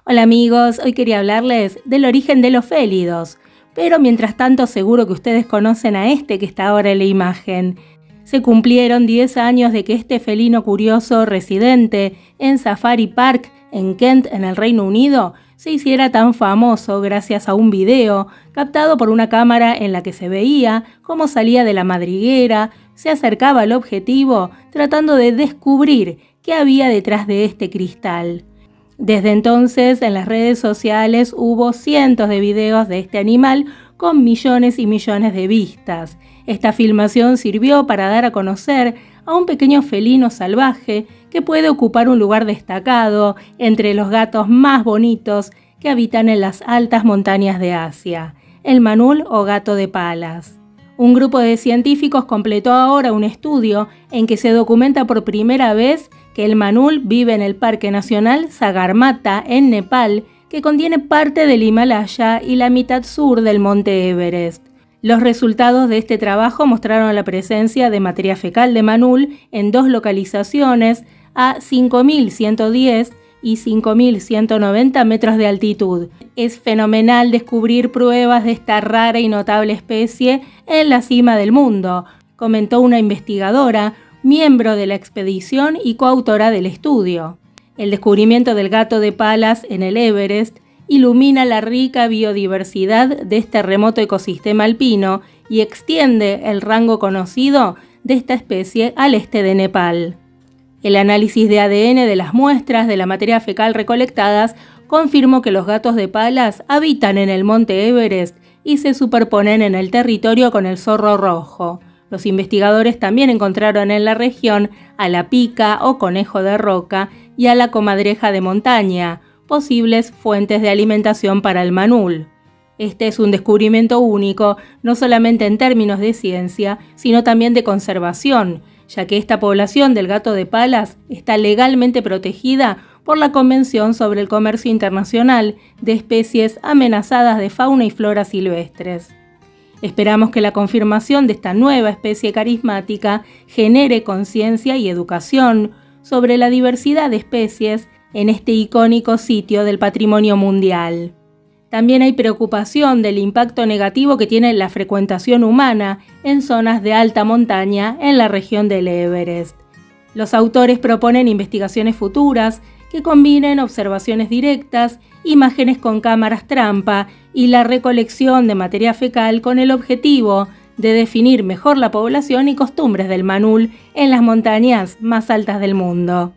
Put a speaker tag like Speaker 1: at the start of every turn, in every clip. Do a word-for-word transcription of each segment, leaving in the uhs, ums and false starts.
Speaker 1: Hola amigos, hoy quería hablarles del origen de los félidos, pero mientras tanto seguro que ustedes conocen a este que está ahora en la imagen. Se cumplieron diez años de que este felino curioso residente en Safari Park en Kent, en el Reino Unido, se hiciera tan famoso gracias a un video captado por una cámara en la que se veía cómo salía de la madriguera, se acercaba al objetivo tratando de descubrir qué había detrás de este cristal. Desde entonces en las redes sociales hubo cientos de videos de este animal con millones y millones de vistas. Esta filmación sirvió para dar a conocer a un pequeño felino salvaje que puede ocupar un lugar destacado entre los gatos más bonitos que habitan en las altas montañas de Asia, el manul o gato de palas. Un grupo de científicos completó ahora un estudio en que se documenta por primera vez que el manul vive en el Parque Nacional Sagarmatha en Nepal, que contiene parte del Himalaya y la mitad sur del monte Everest. Los resultados de este trabajo mostraron la presencia de materia fecal de manul en dos localizaciones a cinco mil ciento diez y cinco mil ciento noventa metros de altitud. Es fenomenal descubrir pruebas de esta rara y notable especie en la cima del mundo, comentó una investigadora, miembro de la expedición y coautora del estudio. El descubrimiento del gato de palas en el Everest ilumina la rica biodiversidad de este remoto ecosistema alpino y extiende el rango conocido de esta especie al este de Nepal. El análisis de A D N de las muestras de la materia fecal recolectadas confirmó que los gatos de palas habitan en el monte Everest y se superponen en el territorio con el zorro rojo. Los investigadores también encontraron en la región a la pica o conejo de roca y a la comadreja de montaña, posibles fuentes de alimentación para el manul. Este es un descubrimiento único, no solamente en términos de ciencia, sino también de conservación, ya que esta población del gato de palas está legalmente protegida por la Convención sobre el Comercio Internacional de Especies Amenazadas de Fauna y Flora Silvestres. Esperamos que la confirmación de esta nueva especie carismática genere conciencia y educación sobre la diversidad de especies en este icónico sitio del patrimonio mundial. También hay preocupación del impacto negativo que tiene la frecuentación humana en zonas de alta montaña en la región del Everest. Los autores proponen investigaciones futuras que combinen observaciones directas, imágenes con cámaras trampa y la recolección de materia fecal con el objetivo de definir mejor la población y costumbres del manul en las montañas más altas del mundo.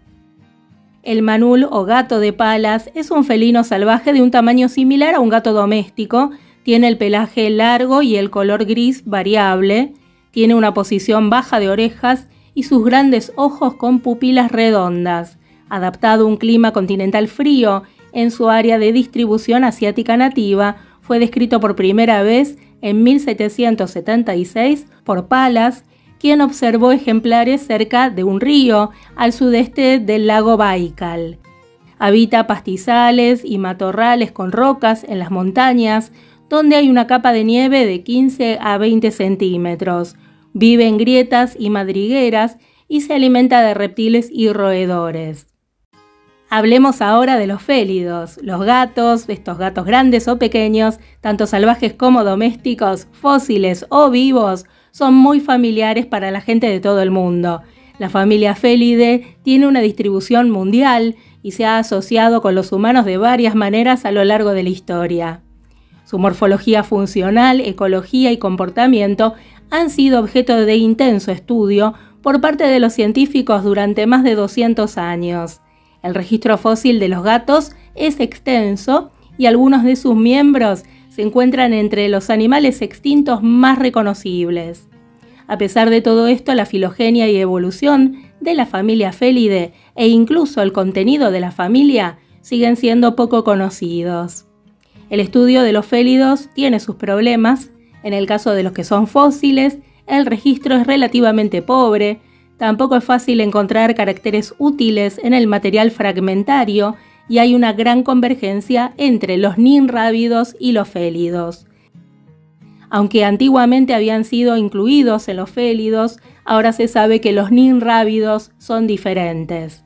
Speaker 1: El manul o gato de palas es un felino salvaje de un tamaño similar a un gato doméstico, tiene el pelaje largo y el color gris variable, tiene una posición baja de orejas y sus grandes ojos con pupilas redondas. Adaptado a un clima continental frío, en su área de distribución asiática nativa, fue descrito por primera vez en mil setecientos setenta y seis por Pallas, quien observó ejemplares cerca de un río al sudeste del lago Baikal. Habita pastizales y matorrales con rocas en las montañas, donde hay una capa de nieve de quince a veinte centímetros. Vive en grietas y madrigueras y se alimenta de reptiles y roedores. Hablemos ahora de los félidos, los gatos, estos gatos grandes o pequeños, tanto salvajes como domésticos, fósiles o vivos, son muy familiares para la gente de todo el mundo. La familia Felidae tiene una distribución mundial y se ha asociado con los humanos de varias maneras a lo largo de la historia. Su morfología funcional, ecología y comportamiento han sido objeto de intenso estudio por parte de los científicos durante más de doscientos años. El registro fósil de los gatos es extenso y algunos de sus miembros se encuentran entre los animales extintos más reconocibles. A pesar de todo esto, la filogenia y evolución de la familia Felidae e incluso el contenido de la familia siguen siendo poco conocidos. El estudio de los félidos tiene sus problemas. En el caso de los que son fósiles, el registro es relativamente pobre. Tampoco es fácil encontrar caracteres útiles en el material fragmentario y hay una gran convergencia entre los ninrábidos y los félidos. Aunque antiguamente habían sido incluidos en los félidos, ahora se sabe que los ninrábidos son diferentes.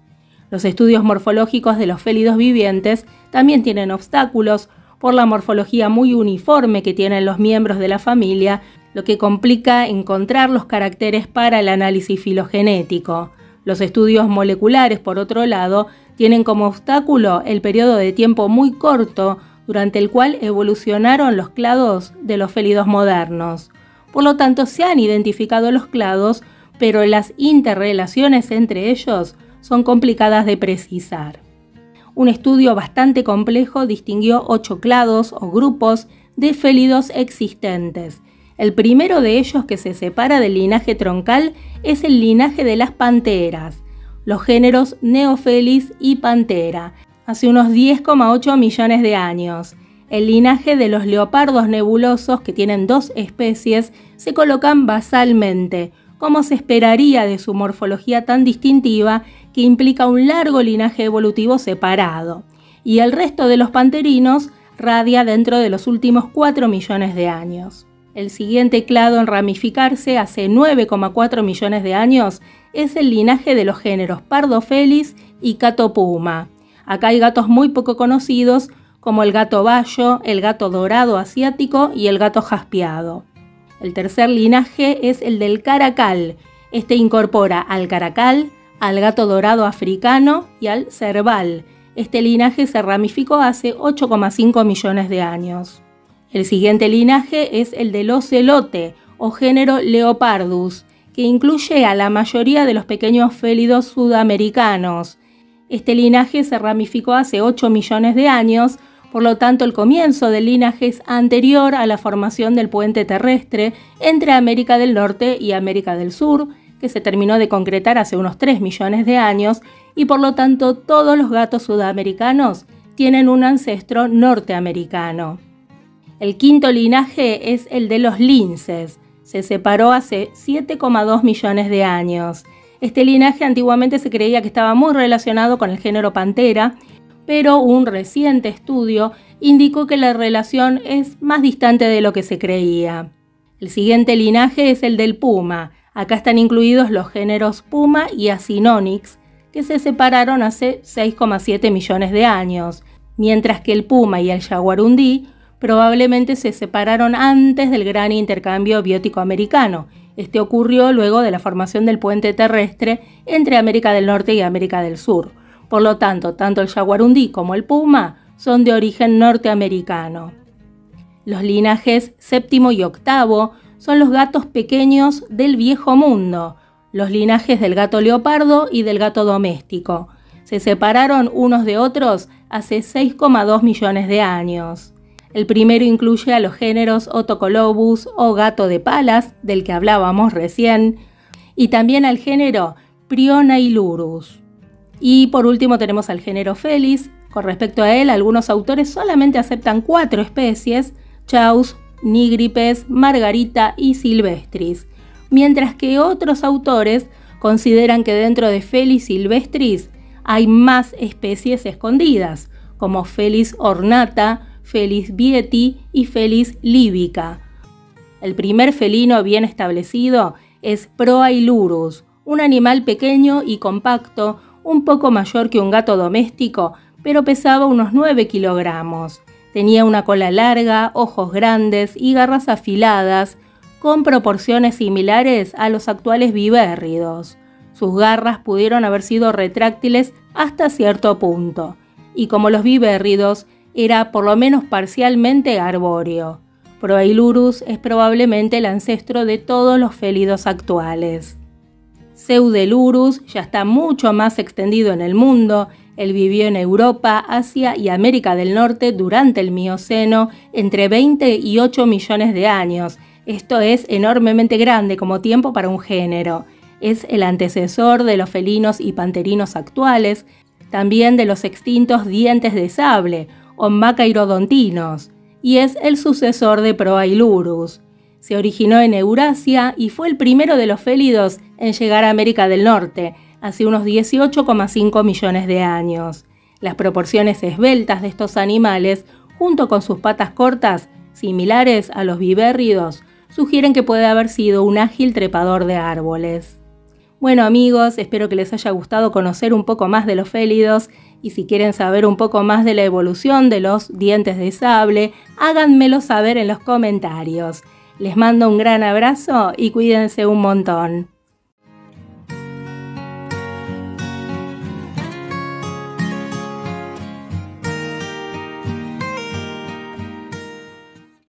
Speaker 1: Los estudios morfológicos de los félidos vivientes también tienen obstáculos por la morfología muy uniforme que tienen los miembros de la familia, lo que complica encontrar los caracteres para el análisis filogenético. Los estudios moleculares, por otro lado, tienen como obstáculo el periodo de tiempo muy corto durante el cual evolucionaron los clados de los félidos modernos. Por lo tanto, se han identificado los clados, pero las interrelaciones entre ellos son complicadas de precisar. Un estudio bastante complejo distinguió ocho clados o grupos de félidos existentes. El primero de ellos que se separa del linaje troncal es el linaje de las panteras, los géneros Neophelis y Panthera, hace unos diez coma ocho millones de años. El linaje de los leopardos nebulosos, que tienen dos especies, se colocan basalmente, como se esperaría de su morfología tan distintiva que implica un largo linaje evolutivo separado, y el resto de los panterinos radia dentro de los últimos cuatro millones de años. El siguiente clado en ramificarse hace nueve coma cuatro millones de años es el linaje de los géneros Pardofelis y Catopuma. Acá hay gatos muy poco conocidos como el gato bayo, el gato dorado asiático y el gato jaspeado. El tercer linaje es el del caracal. Este incorpora al caracal, al gato dorado africano y al cerval. Este linaje se ramificó hace ocho coma cinco millones de años. El siguiente linaje es el del ocelote o género Leopardus, que incluye a la mayoría de los pequeños félidos sudamericanos. Este linaje se ramificó hace ocho millones de años, por lo tanto el comienzo del linaje es anterior a la formación del puente terrestre entre América del Norte y América del Sur, que se terminó de concretar hace unos tres millones de años, y por lo tanto todos los gatos sudamericanos tienen un ancestro norteamericano. El quinto linaje es el de los linces. Se separó hace siete coma dos millones de años. Este linaje antiguamente se creía que estaba muy relacionado con el género Panthera, pero un reciente estudio indicó que la relación es más distante de lo que se creía. El siguiente linaje es el del puma. Acá están incluidos los géneros Puma y Acinonyx, que se separaron hace seis coma siete millones de años, mientras que el puma y el jaguarundí probablemente se separaron antes del gran intercambio biótico americano. Este ocurrió luego de la formación del puente terrestre entre América del Norte y América del Sur. Por lo tanto, tanto el jaguarundí como el puma son de origen norteamericano. Los linajes séptimo y octavo son los gatos pequeños del Viejo Mundo, los linajes del gato leopardo y del gato doméstico. Se separaron unos de otros hace seis coma dos millones de años. El primero incluye a los géneros Otocolobus o gato de palas, del que hablábamos recién, y también al género Prionailurus. Y por último tenemos al género Felis. Con respecto a él, algunos autores solamente aceptan cuatro especies: Chaus, Nigripes, Margarita y Silvestris, mientras que otros autores consideran que dentro de Felis silvestris hay más especies escondidas, como Felis ornata, Felis vieti y Felis libica. El primer felino bien establecido es Proailurus, un animal pequeño y compacto, un poco mayor que un gato doméstico, pero pesaba unos nueve kilogramos. Tenía una cola larga, ojos grandes y garras afiladas, con proporciones similares a los actuales vivérridos. Sus garras pudieron haber sido retráctiles hasta cierto punto, y como los vivérridos, era por lo menos parcialmente arbóreo. Proailurus es probablemente el ancestro de todos los félidos actuales. Pseudelurus ya está mucho más extendido en el mundo. Él vivió en Europa, Asia y América del Norte durante el Mioceno entre veinte y ocho millones de años. Esto es enormemente grande como tiempo para un género. Es el antecesor de los felinos y panterinos actuales, también de los extintos dientes de sable o macaerodontinos, y es el sucesor de Proailurus. Se originó en Eurasia y fue el primero de los félidos en llegar a América del Norte, hace unos dieciocho coma cinco millones de años. Las proporciones esbeltas de estos animales, junto con sus patas cortas, similares a los vivérridos, sugieren que puede haber sido un ágil trepador de árboles. Bueno amigos, espero que les haya gustado conocer un poco más de los félidos y si quieren saber un poco más de la evolución de los dientes de sable, háganmelo saber en los comentarios. Les mando un gran abrazo y cuídense un montón.